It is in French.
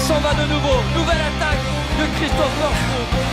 s'en va de nouveau. Nouvelle attaque de Christopher Froome.